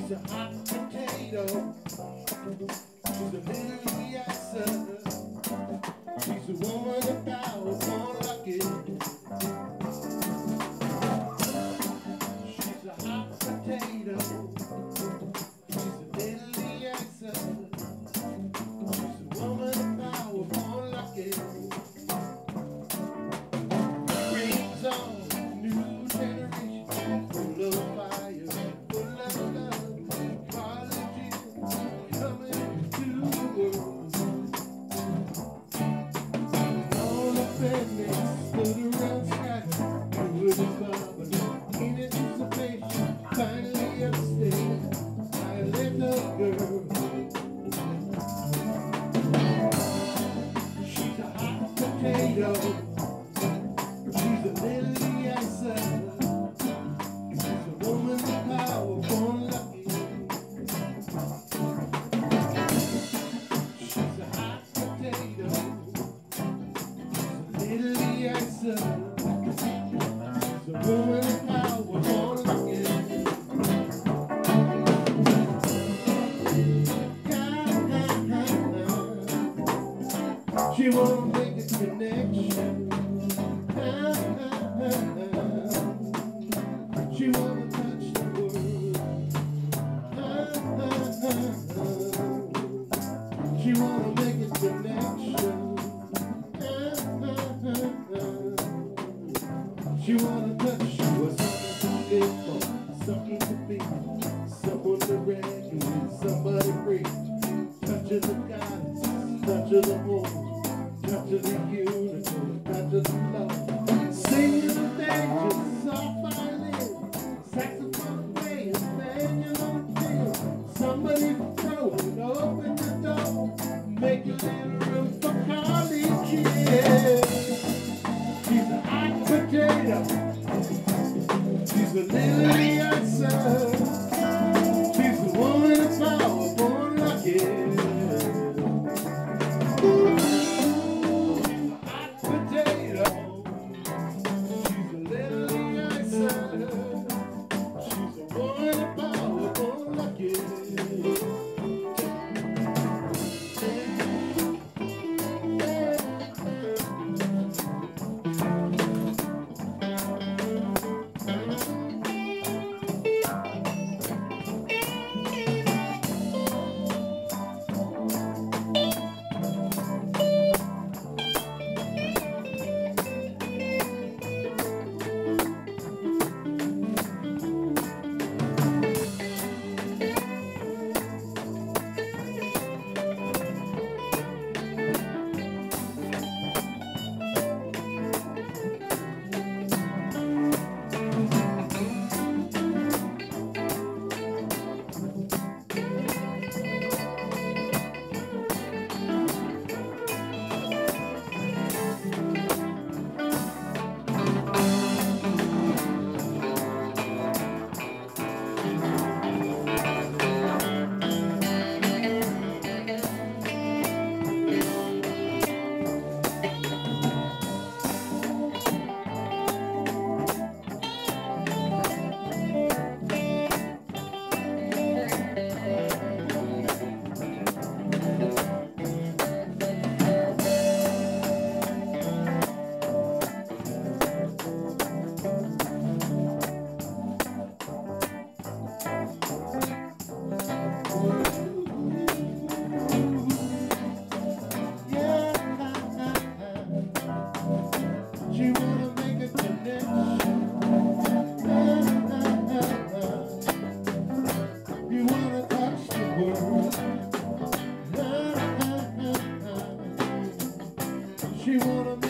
She's a hot potato. She's a little reactor. She's a woman of power, born lucky. She's a hot potato. She's a little reactor. She's a woman of power, born lucky. Brings on new generation, full of fire, full of love, quality coming to the world. All the families stood around scattered, good and bubbling, in anticipation, finally upstairs, I left a girl. She's a hot potato. She's a little answer. She's a woman of power, born lucky. She's a hot potato. She's a little answer. She's a woman of power, born lucky. She wanna make a connection. She wanna touch the world. She wanna make a connection. She wanna touch you, something to live for, something to be, someone to rescue, somebody free. Touch of the goddess, touch of the moon, touch of the universe, touch of the love. Singing the dangerous, soft violin, saxophone playing, banging on the field. Somebody throw it, open the door, make a little room for Carly G. She's a hot potato. She's a little answer. She's a woman of power, born lucky. She wanna make a connection. You wanna touch the world. She wanna